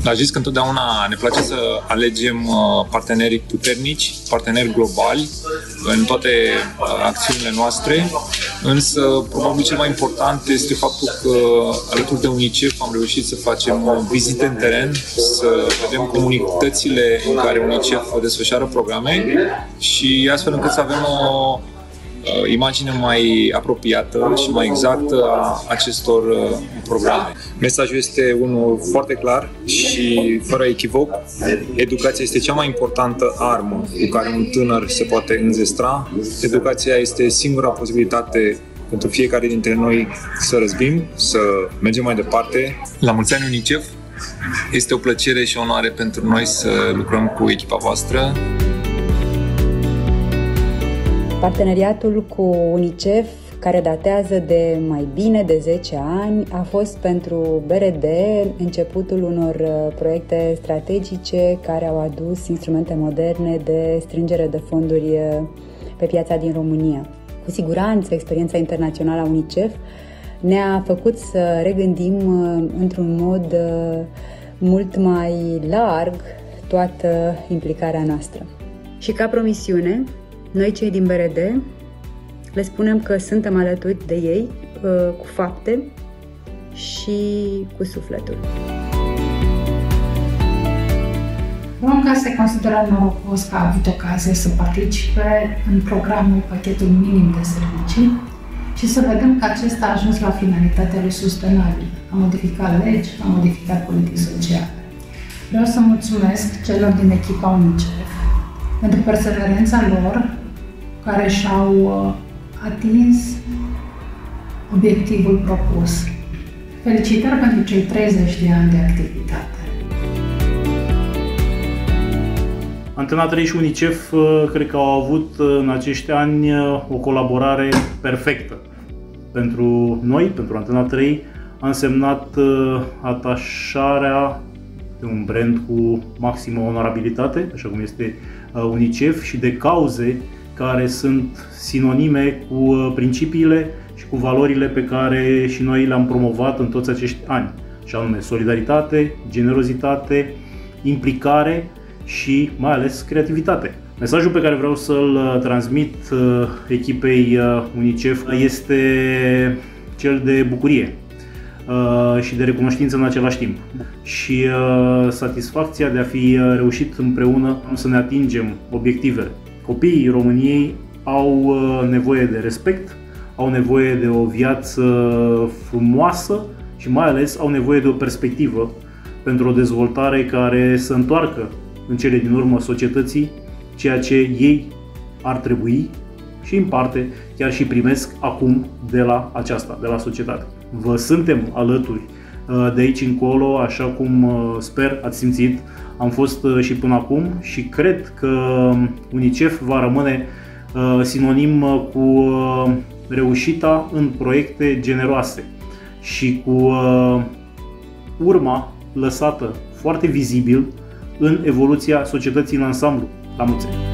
Dar zis că întotdeauna ne place să alegem parteneri puternici, parteneri globali în toate acțiunile noastre, însă probabil cel mai important este faptul că alături de UNICEF am reușit să facem vizite în teren, să vedem comunitățile în care UNICEF desfășoară programe și astfel încât să avem o imagine mai apropiată și mai exactă a acestor programe. Mesajul este unul foarte clar și fără echivoc. Educația este cea mai importantă armă cu care un tânăr se poate înzestra. Educația este singura posibilitate pentru fiecare dintre noi să răzbim, să mergem mai departe. La mulți ani UNICEF! Este o plăcere și o onoare pentru noi să lucrăm cu echipa voastră. Parteneriatul cu UNICEF, care datează de mai bine de 10 ani, a fost pentru BRD începutul unor proiecte strategice care au adus instrumente moderne de strângere de fonduri pe piața din România. Cu siguranță, experiența internațională a UNICEF ne-a făcut să regândim într-un mod mult mai larg toată implicarea noastră. Și ca promisiune, noi, cei din BRD, le spunem că suntem alături de ei cu fapte și cu sufletul. Ronca se consideră norocos că a avut ocazie să participe în programul Pachetul Minim de Servicii și să vedem că acesta a ajuns la finalitatea lui sustenabil, a modificat legi, a modificat politici sociale. Vreau să mulțumesc celor din echipa UNICEF pentru perseverența lor, care și-au atins obiectivul propus. Felicitări pentru cei 30 de ani de activitate. Antena 3 și UNICEF cred că au avut în acești ani o colaborare perfectă. Pentru noi, pentru Antena 3, a însemnat atașarea de un brand cu maximă onorabilitate, așa cum este UNICEF, și de cauze care sunt sinonime cu principiile și cu valorile pe care și noi le-am promovat în toți acești ani, și anume solidaritate, generozitate, implicare și mai ales creativitate. Mesajul pe care vreau să-l transmit echipei UNICEF este cel de bucurie și de recunoștință în același timp și satisfacția de a fi reușit împreună să ne atingem obiectivele. Copiii României au nevoie de respect, au nevoie de o viață frumoasă și mai ales au nevoie de o perspectivă pentru o dezvoltare care să întoarcă în cele din urmă societății ceea ce ei ar trebui și în parte chiar și primesc acum de la aceasta, de la societate. Vă suntem alături de aici încolo, așa cum sper ați simțit, am fost și până acum și cred că UNICEF va rămâne sinonim cu reușita în proiecte generoase și cu urma lăsată foarte vizibil în evoluția societății în ansamblu. La mulți ani!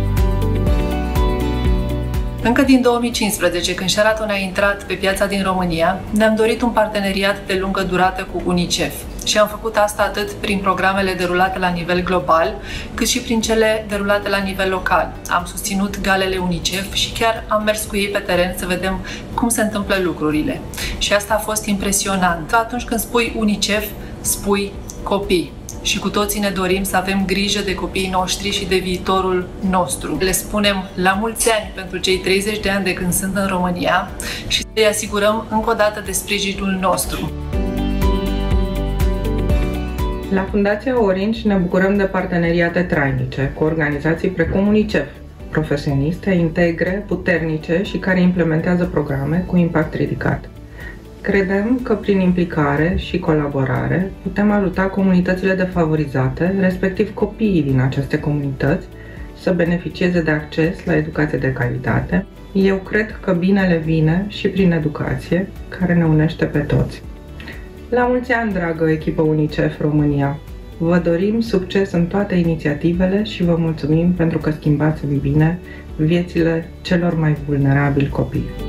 Încă din 2015, când Sheraton a intrat pe piața din România, ne-am dorit un parteneriat de lungă durată cu UNICEF și am făcut asta atât prin programele derulate la nivel global, cât și prin cele derulate la nivel local. Am susținut galele UNICEF și chiar am mers cu ei pe teren să vedem cum se întâmplă lucrurile. Și asta a fost impresionant. Atunci când spui UNICEF, spui copii. Și cu toții ne dorim să avem grijă de copiii noștri și de viitorul nostru. Le spunem la mulți ani pentru cei 30 de ani de când sunt în România și să-i asigurăm încă o dată de sprijinul nostru. La Fundația Orange ne bucurăm de parteneriate trainice cu organizații precum UNICEF, profesioniste, integre, puternice și care implementează programe cu impact ridicat. Credem că prin implicare și colaborare putem ajuta comunitățile defavorizate, respectiv copiii din aceste comunități, să beneficieze de acces la educație de calitate. Eu cred că binele vine și prin educație, care ne unește pe toți. La mulți ani, dragă echipă UNICEF România! Vă dorim succes în toate inițiativele și vă mulțumim pentru că schimbați în bine viețile celor mai vulnerabili copii.